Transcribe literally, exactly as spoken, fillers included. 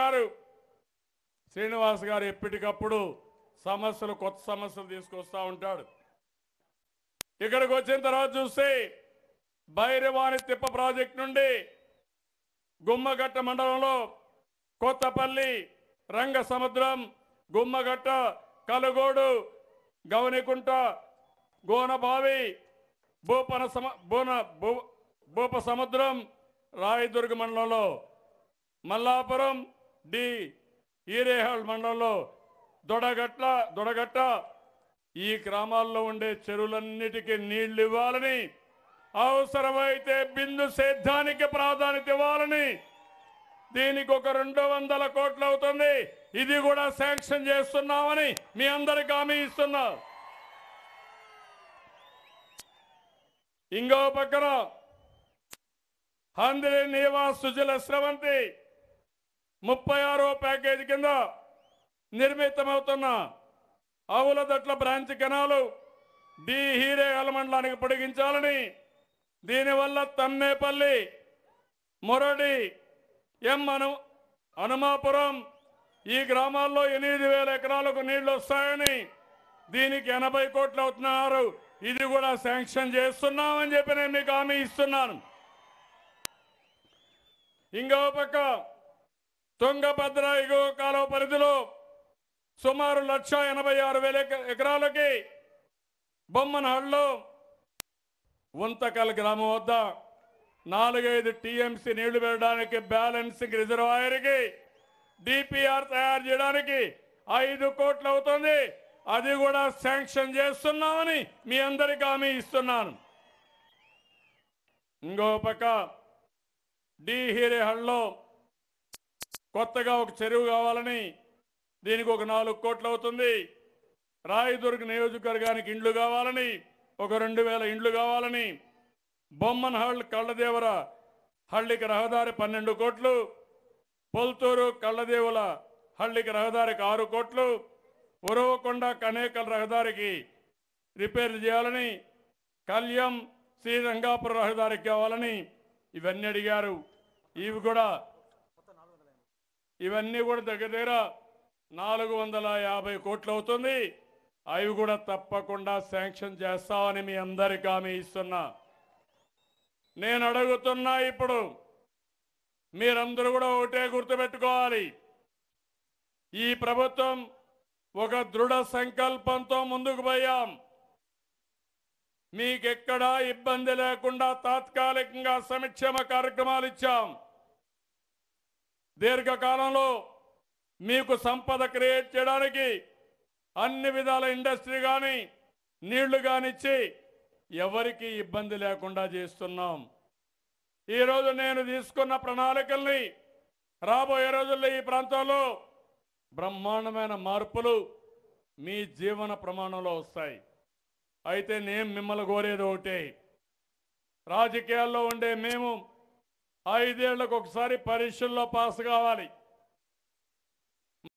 గారు శ్రీనివాస్ గారు ఎప్పటికప్పుడు సమస్యలు కొత్త సమస్యలు తీసుకొస్తా ఉంటాడు. ఇక్కడికి వచ్చిన తర్వాత చూస్తే భైరవాణి తిప్ప ప్రాజెక్ట్ నుండి గుమ్మగట్ట మండలంలో కొత్తపల్లి, రంగ సముద్రం, గుమ్మగట్ట, కలుగోడు, గవనికుంట, గోనబావి, భూపన సమ భూన భూ భూప సముద్రం, రాయదుర్గ మండలంలో మల్లాపురం, డి ఈరేహల్ మండలంలో దొడగట్ల దొడగట్ట ఈ గ్రామాల్లో ఉండే చెరువులన్నిటికీ నీళ్లు ఇవ్వాలని, అవసరమైతే బిందు సేద్యానికి ప్రాధాన్యత ఇవ్వాలని, దీనికి ఒక రెండు వందల కోట్లు అవుతుంది. ఇది కూడా శాంక్షన్ చేస్తున్నామని మీ అందరికి హామీ ఇస్తున్నా. ఇంకో పక్కన హంద్రి నివాస్ సుజల స్రవంతి ముప్పై ఆరో ప్యాకేజీ కింద నిర్మితమవుతున్న ఆవులదట్ల బ్రాంచ్ కెనాలు డి హీరేగల్ మండలానికి పొడిగించాలని, దీనివల్ల తన్నేపల్లి, మొరడి, ఎం అను హనుమాపురం ఈ గ్రామాల్లో ఎనిమిది వేల ఎకరాలకు నీళ్లు వస్తాయని, దీనికి ఎనభై కోట్లు అవుతున్నారు. ఇది కూడా శాంక్షన్ చేస్తున్నామని చెప్పి నేను మీకు హామీ ఇస్తున్నాను. ఇంకో పక్క తుంగభద్ర ఎగువ కాలువ పరిధిలో సుమారు లక్ష ఎనభై ఆరు వేల ఎకరాలకి బొమ్మనహళ్ళలో ఉంతకల్ గ్రామం వద్ద నాలుగైదు టీఎంసీ నీళ్లు పెట్టడానికి, బ్యాలెన్సింగ్ రిజర్వాయర్కి డిపిఆర్ తయారు చేయడానికి ఐదు కోట్లు అవుతుంది. అది కూడా శాంక్షన్ చేస్తున్నామని మీ అందరికీ హామీ ఇస్తున్నాను. ఇంకో పక్క డి హీరేహల్లో కొత్తగా ఒక చెరువు కావాలని, దీనికి ఒక నాలుగు కోట్లు అవుతుంది. రాయదుర్గ్ నియోజకవర్గానికి ఇండ్లు కావాలని, ఒక రెండు వేల ఇండ్లు కావాలని, బొమ్మన్హల్ కళ్ళదేవర హళ్ళికి రహదారి పన్నెండు కోట్లు, పొల్తూరు కళ్ళదేవుల హళ్ళికి రహదారికి ఆరు కోట్లు, ఉరవకొండ కనేకల్ రహదారికి రిపేర్లు చేయాలని, కళ్యాణ్ శ్రీరంగాపుర రహదారికి కావాలని ఇవన్నీ అడిగారు. ఇవి కూడా ఇవన్నీ కూడా దగ్గర దగ్గర నాలుగు వందల యాభై కోట్లు అవుతుంది. అవి కూడా తప్పకుండా శాంక్షన్ చేస్తామని మీ అందరికీ హామీ ఇస్తున్నా. నేను అడుగుతున్నా, ఇప్పుడు మీరందరూ కూడా ఒకటే గుర్తుపెట్టుకోవాలి. ఈ ప్రభుత్వం ఒక దృఢ సంకల్పంతో ముందుకు పోయాం. మీకెక్కడా ఇబ్బంది లేకుండా తాత్కాలికంగా సంక్షేమ కార్యక్రమాలు ఇచ్చాం. దీర్ఘకాలంలో మీకు సంపద క్రియేట్ చేయడానికి అన్ని విధాల ఇండస్ట్రీ కానీ నీళ్లు కానిచ్చి ఎవరికి ఇబ్బంది లేకుండా చేస్తున్నాం. ఈరోజు నేను తీసుకున్న ప్రణాళికల్ని రాబోయే రోజుల్లో ఈ ప్రాంతంలో బ్రహ్మాండమైన మార్పులు మీ జీవన ప్రమాణంలో వస్తాయి. అయితే నేను మిమ్మల్ని కోరేది ఒకటే, రాజకీయాల్లో ఉండే మేము ఐదేళ్లకు ఒకసారి పరీక్షల్లో పాస్ కావాలి.